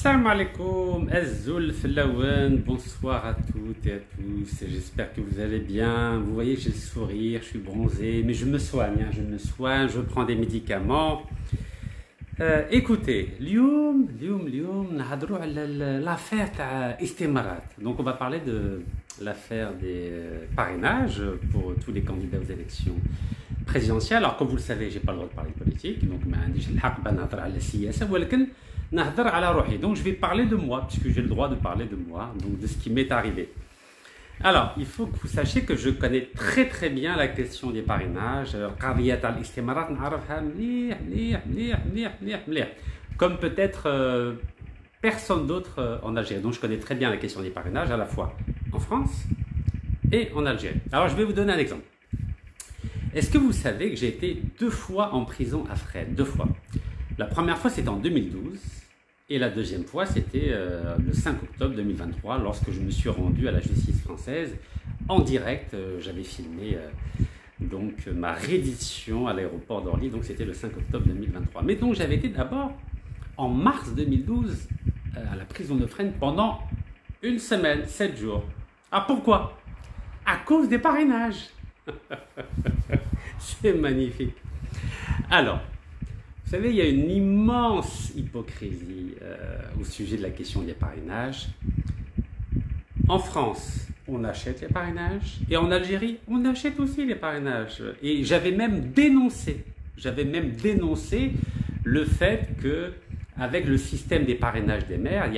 Salam alaikum, Azul Flawen, bonsoir à toutes et à tous, j'espère que vous allez bien. Vous voyez, j'ai le sourire, je suis bronzé, mais je me soigne, je prends des médicaments. Écoutez, l'affaire Istemarat. Donc on va parler de l'affaire des parrainages pour tous les candidats aux élections présidentielles. Alors comme vous le savez, j'ai pas le droit de parler de politique, donc donc je vais parler de moi, puisque j'ai le droit de parler de moi, donc de ce qui m'est arrivé. Alors, il faut que vous sachiez que je connais très très bien la question des parrainages. Comme peut-être personne d'autre en Algérie. Donc je connais très bien la question des parrainages, à la fois en France et en Algérie. Alors je vais vous donner un exemple. Est-ce que vous savez que j'ai été 2 fois en prison à Fresnes? 2 fois. La première fois, c'était en 2012. Et la deuxième fois, c'était le 5 octobre 2023, lorsque je me suis rendu à la justice française. En direct, j'avais filmé donc, ma reddition à l'aéroport d'Orly, donc c'était le 5 octobre 2023. Mais donc j'avais été d'abord en mars 2012 à la prison de Fresnes pendant 1 semaine, 7 jours. Ah, pourquoi? À cause des parrainages. C'est magnifique. Alors, vous savez, il y a une immense hypocrisie au sujet de la question des parrainages. En France, on achète les parrainages et en Algérie, on achète aussi les parrainages. Et j'avais même dénoncé le fait que avec le système des parrainages des maires,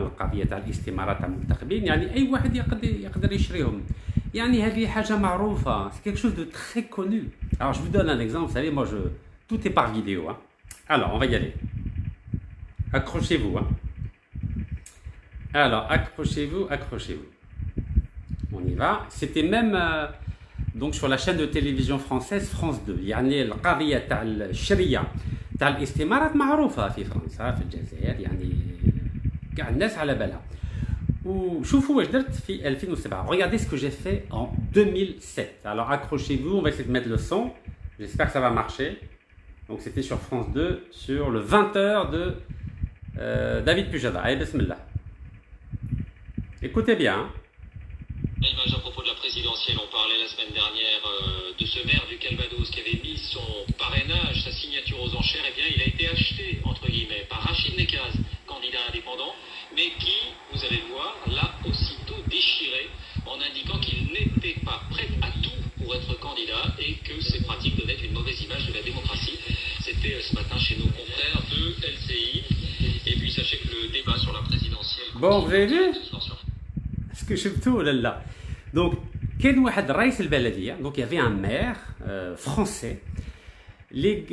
c'est quelque chose de très connu. Alors je vous donne un exemple, vous savez, moi tout est par vidéo. Hein. Alors, on va y aller. Accrochez-vous. Hein. Alors, accrochez-vous. On y va. C'était même donc sur la chaîne de télévision française France 2. يعني القضية تاع الشريعة تاع الاستمارات معروفة في فرنسا في الجزائر يعني كاع الناس على بالها. وشوفوا واش درت في 2007. Regardez ce que j'ai fait en 2007. Alors, accrochez-vous. On va essayer de mettre le son. J'espère que ça va marcher. Donc c'était sur France 2, sur le 20h de David Pujada. Allez, bismillah. Écoutez bien. Hein. À propos de la présidentielle, on parlait la semaine dernière de ce maire du Calvados qui avait mis son parrainage, sa signature aux enchères. Eh bien, il a été acheté, entre guillemets, par Rachid Nekaz, candidat indépendant, mais qui, vous allez le voir, l'a aussitôt déchiré en indiquant qu'il n'était pas prêt à tout pour être candidat et que ces pratiques donnaient une mauvaise image de la démocratie. C'était ce matin chez nos confrères de LCI. Et puis sachez que le débat sur la présidentielle... Bon, vous avez vu? Est-ce que je tout là? Donc, il y avait un maire français. Les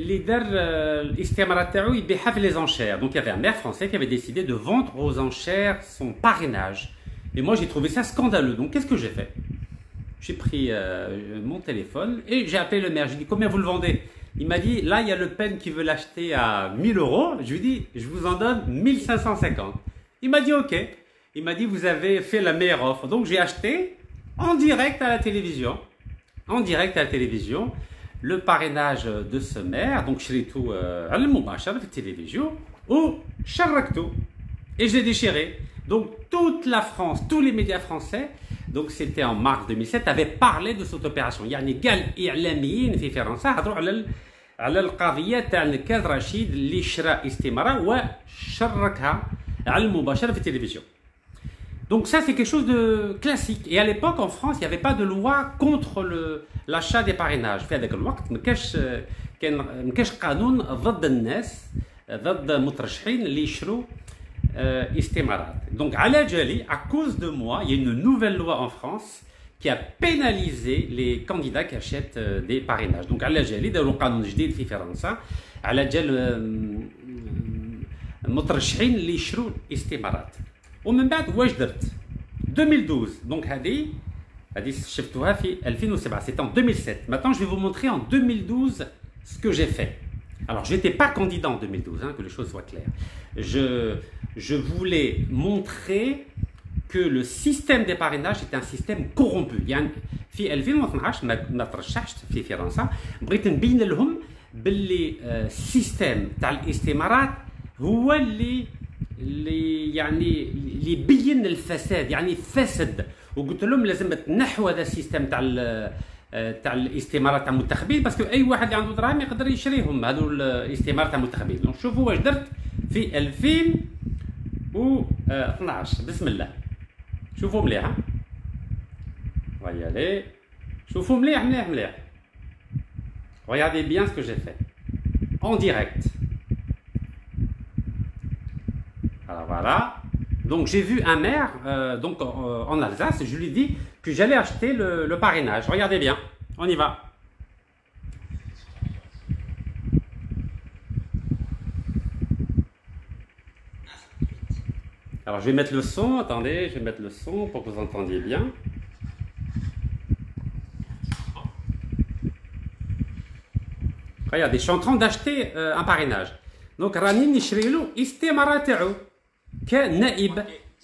enchères. Donc il y avait un maire français qui avait décidé de vendre aux enchères son parrainage. Et moi j'ai trouvé ça scandaleux. Donc qu'est-ce que j'ai fait? J'ai pris mon téléphone et j'ai appelé le maire. J'ai dit combien vous le vendez? Il m'a dit là il y a Le Pen qui veut l'acheter à 1000 €. Je lui ai dit je vous en donne 1550. Il m'a dit ok. Il m'a dit vous avez fait la meilleure offre. Donc j'ai acheté en direct à la télévision. Le parrainage de ce maire. Donc je l'ai tout à la télévision ou Charrakto. Et je l'ai déchiré. Donc toute la France, tous les médias français, donc c'était en mars 2007, avaient parlé de cette opération. يعني قال إعلاميين في فرنسا هضروا على القضية تاع نكاز رشيد اللي شرى استمارة وشركها على المباشرة في التلفزيون. Donc ça c'est quelque chose de classique. Et à l'époque en France, il n'y avait pas de loi contre l'achat des parrainages. في هذاك الوقت ما كانش قانون ضد الناس ضد مترشحين اللي يشروا Istemarat. Donc, à cause de moi, il y a une nouvelle loi en France qui a pénalisé les candidats qui achètent des parrainages. Donc, il y a un قانون جديد في فرنسا على جال المترشحين اللي يشروا الاستمارات. ومن بعد واش درت 2012. Donc هذه شفتوها في 2007. C'était en 2007. Maintenant, je vais vous montrer en 2012 ce que j'ai fait. Alors, je n'étais pas candidat en 2012, hein, que les choses soient claires. Je voulais montrer que le système des parrainages est un système corrompu. يعني في 2012 ما ترشحت في فرنسا بغيت نبين لهم باللي السيستم تاع الاستمارات هو اللي اللي يعني اللي يبين الفساد، يعني فسد. وقلت لهم لازم تنحوا هذا السيستم تاع الاستمارات تاع المنتخبين، باسكو اي واحد اللي عنده دراهم يقدر يشريهم هذو الاستمارات تاع المنتخبين. دونك شوفوا واش درت في 2012. بسم الله، شوفوا مليح. Regardez, شوفوا مليح مليح مليح. Regardez bien ce que j'ai fait en direct. Alors voilà. Donc j'ai vu un maire donc en Alsace, et je lui dis que j'allais acheter le parrainage. Regardez bien, on y va. Alors je vais mettre le son, attendez, je vais mettre le son pour que vous entendiez bien. Regardez, je suis en train d'acheter un parrainage. Donc Rani نشري له استمارة تاعو كنائب.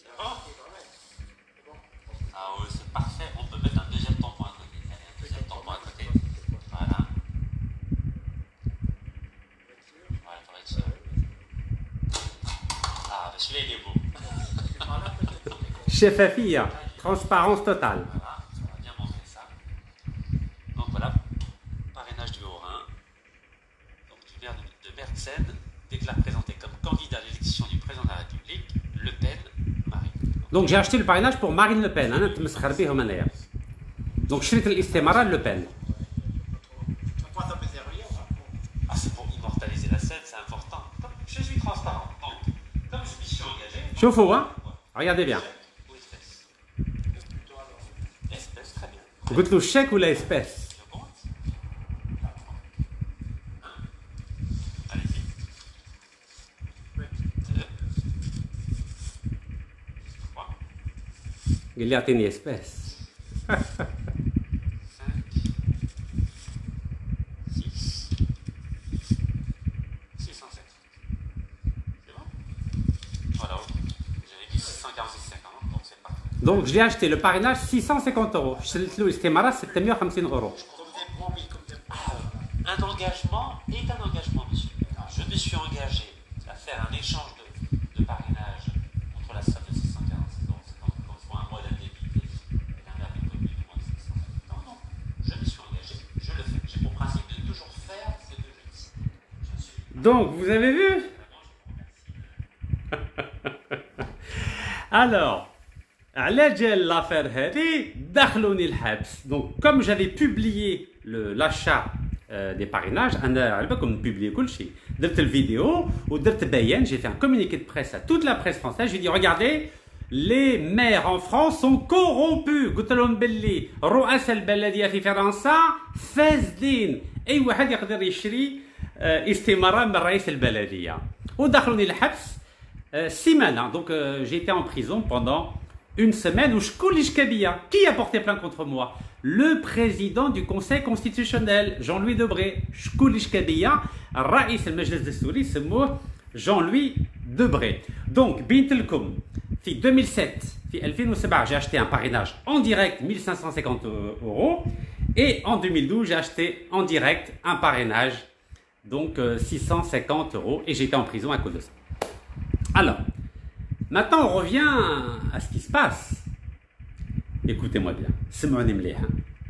شفافية, transparence totale. Voilà, on va bien montrer ça. Donc voilà, parrainage du Haut-Rhin. Donc du maire de Bertzen déclare présenté comme candidat à l'élection du président de la République, Le Pen, Marine. Donc j'ai acheté le parrainage pour Marine Le Pen. أنا نتمسخر بهم أنايا. Donc شريت الاستمارة Le Pen. Ah, c'est pour immortaliser la scène, c'est important. Comme je suis transparent, donc comme je m'y suis engagé. شوفوا ها, regardez bien. Ou espèce. Espèce, très bien. قلت له الشيك ولا espèce. Allez-y. 2, 3, قال لي اعطيني espèce. 5, 6, 607. C'est bon? Voilà, j'avais dit 646,50, donc c'est parfait. Donc j'ai acheté le parrainage 650 euros. شريت له استمارة 650 euros. Un engagement est un engagement, monsieur. Je me suis engagé à faire un échange de parrainage contre la somme de 646 euros. C'est donc comme soit un mois d'indemnité et un verbe commune de moins de 650 ans. Non, je me suis engagé, je le fais. J'ai pour principe de toujours faire ce que je dis. Je suis Donc vous avez vu? Alors, على جال l'affaire هذه دخلوني الحبس. Donc comme j'avais publié l'achat des parrainages, انا على بالكم نبوبلي كل شيء. درت الفيديو ودرت بيان, j'ai fait un communiqué de presse à toute la presse française. J'ai dit regardez, les maires en France sont corrompus. قلت لهم باللي رؤساء البلديه في فرنسا فاسدين. اي واحد يقدر يشري استماره من رئيس البلديه. ودخلوني الحبس سيمانه. Donc j'ai été en prison pendant une semaine. Qui a porté plainte contre moi? Le président du Conseil constitutionnel, Jean-Louis Debré. رئيس المجلس الدستوري سموه Jean-Louis Debré. Donc بينت لكم في 2007 في 2007 j'ai acheté un parrainage en direct 1550 euros, et en 2012 j'ai acheté en direct un parrainage donc 650 euros, et j'étais en prison à cause de ça. Alors maintenant, on revient à ce qui se passe. Écoutez-moi bien. سمعوني مليح.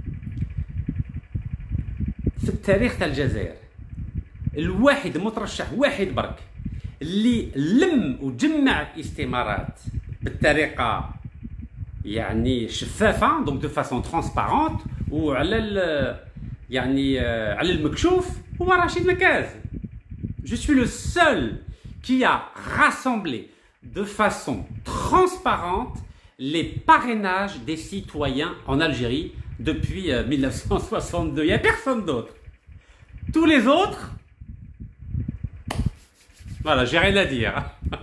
في التاريخ تاع الجزائر الواحد مترشح واحد برك اللي لم وجمع استمارات بالطريقه يعني شفافه، دونك دو فاسون ترانسبارونت وعلى يعني على المكشوف، هو رشيد مكاز. Je suis le seul qui a rassemblé de façon transparente les parrainages des citoyens en Algérie depuis 1962. Il n'y a personne d'autre. Tous les autres, voilà, j'ai rien à dire.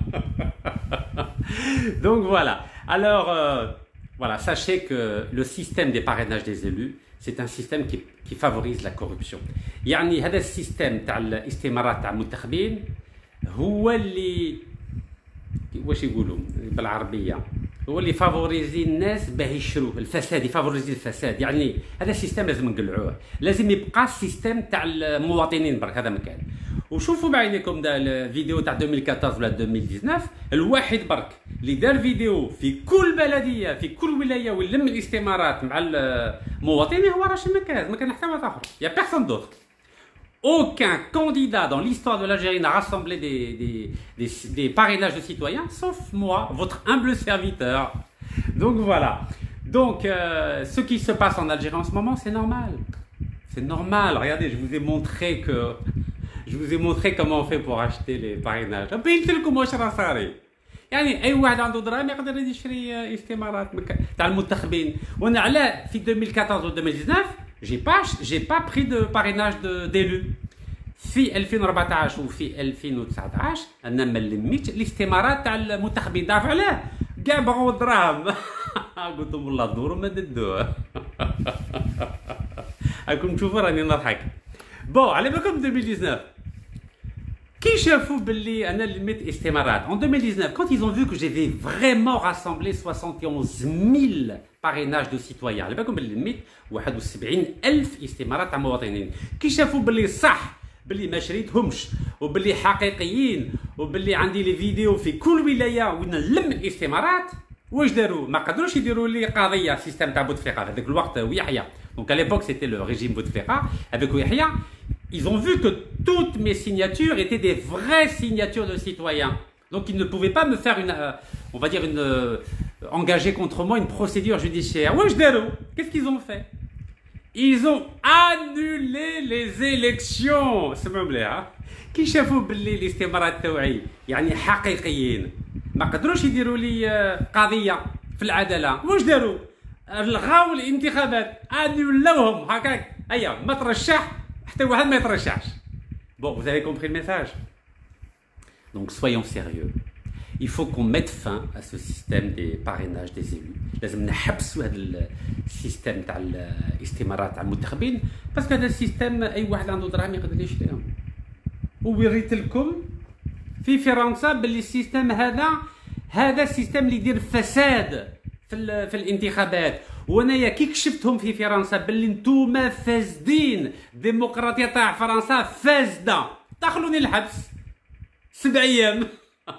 Donc voilà. Alors, voilà, sachez que le système des parrainages des élus, c'est un système qui favorise la corruption. يعني هذا السيستم تاع الاستمارات تاع المنتخبين هو اللي واش يقولوا بالعربيه، هو اللي فافوريزي الناس باه يشروه الفساد، يفافوريزي الفساد. يعني هذا السيستم لازم نقلعوه، لازم يبقى السيستم تاع المواطنين برك، هذا مكان. وشوفوا بعينيكم دا الفيديو تاع 2014 ولا 2019 الواحد برك اللي دار فيديو في كل بلديه في كل ولايه ولم الاستمارات مع المواطنين هو راشد نكاز، ما كان حتى واحد اخر، يا بيرسون دوتر. Aucun candidat dans l'histoire de l'Algérie n'a rassemblé des parrainages de citoyens, sauf moi, votre humble serviteur. Donc voilà. Donc ce qui se passe en Algérie en ce moment, c'est normal. C'est normal. Regardez, je vous ai montré comment on fait pour acheter les parrainages. بينت لكم واش راه صاري. يعني اي واحد عنده دراهم يقدر يشري استمارات تاع المنتخبين. وانا على في 2014 و 2019 j'ai pas pris de parrainage d'élus. في 2014 وفي 2019 انا ما لميتش الاستمارات تاع المنتخبين. تعرف علاه؟ كاع بغاو الدراهم. قلت لهم والله دوروا ما ددوه. راكم تشوفوا راني نضحك. بون على بالكم 2019 كي شافوا باللي انا لميت استمارات en 2019 quand ils ont vu que j'avais vraiment rassemblé 71 000 parrainages de citoyens على بالكم باللي لميت 71,000 استمارات تاع مواطنين. كي شافوا باللي صح باللي ما شريتهمش وباللي حقيقيين وباللي عندي لي فيديو في كل ولايه وين نلم الاستمارات، واش داروا؟ ما قدروش يديروا لي قضيه سيستم تاع بوتفليقه في هذاك الوقت ويحيى. Donc à l'époque c'était le régime Bouteflika avec Ouihia. Ils ont vu que toutes mes signatures étaient des vraies signatures de citoyens. Donc ils ne pouvaient pas me faire on va dire engager contre moi une procédure judiciaire. Wesh darou, qu'est-ce qu'ils ont fait? Ils ont annulé les élections. C'est même là. كي شافوا باللي الاستمارات تاوعي يعني حقيقيين ما قدروش يديروا لي قضيه في العداله، واش داروا؟ لغاو الانتخابات، انولوهم هكاك. هيا ما ترشح حتى واحد ما يترشحش. Bon, vous avez compris le message. Donc soyons sérieux. Il faut qu'on mette fin à ce système des parrainages des élus. لازم نحبسوا هذا السيستم تاع الاستمارات تاع المنتخبين، باسكو هذا السيستم اي واحد عنده دراهم يقدر يشريهم. ووريت لكم في فرنسا باللي السيستم هذا السيستم اللي يدير فساد في الانتخابات. وانايا كي كشفتهم في فرنسا باللي نتوما فاسدين، الديمقراطيه تاع فرنسا فاسده، دخلوني الحبس 7 ايام.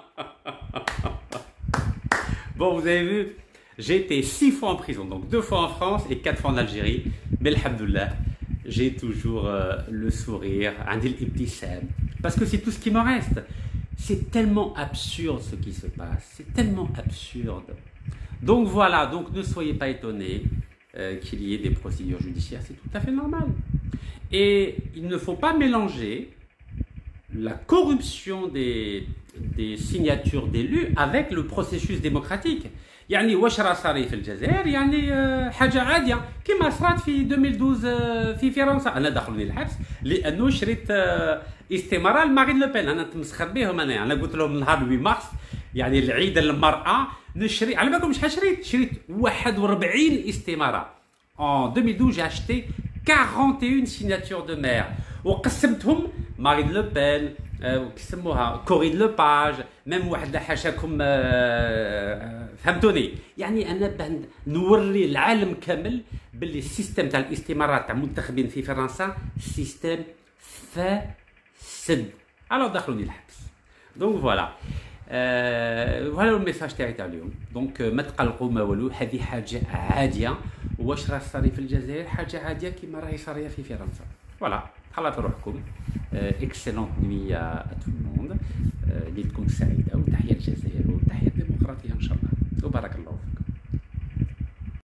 Bon, vous avez vu, j'ai été 6 fois en prison, donc 2 fois en France et 4 fois en Algérie. Mais alhamdoulilah, j'ai toujours le sourire, عندي الابتسام, parce que c'est tout ce qui me reste. C'est tellement absurde ce qui se passe, c'est tellement absurde. Donc voilà, donc ne soyez pas étonnés qu'il y ait des procédures judiciaires, c'est tout à fait normal. Et il ne faut pas mélanger la corruption des signatures d'élus avec le processus démocratique. يعني واش راه صاري في الجزائر يعني حاجه عاديه كما صرات في 2012 في فرنسا. انا دخلوني الحبس لانه شريت استماره لمارين لو بين. انا تمسخر بهم. انا قلت لهم نهار 8 مارس يعني العيد المراه نشري. على بالكم شحال شريت 41 استماره. En 2012 j'ai acheté 41 signatures de maire وقسمتهم مارين لو بين كيسموها كورين لوباج ميم واحد حاشاكم فهمتوني. يعني انا نوري العالم كامل باللي السيستم تاع الاستمارات تاع المنتخبين في فرنسا سيستم فاسد. الو دخلوني الحبس. دونك فوالا فوالا الميساج تاعي تاع اليوم. دونك ما تقلقوا ما والو، هذه حاجه عاديه. واش راه صاري في الجزائر حاجه عاديه كيما راهي صاريه في فرنسا. فوالا خلات روحكم. Excellente nuit à tout le monde. ليلتكم سعيده.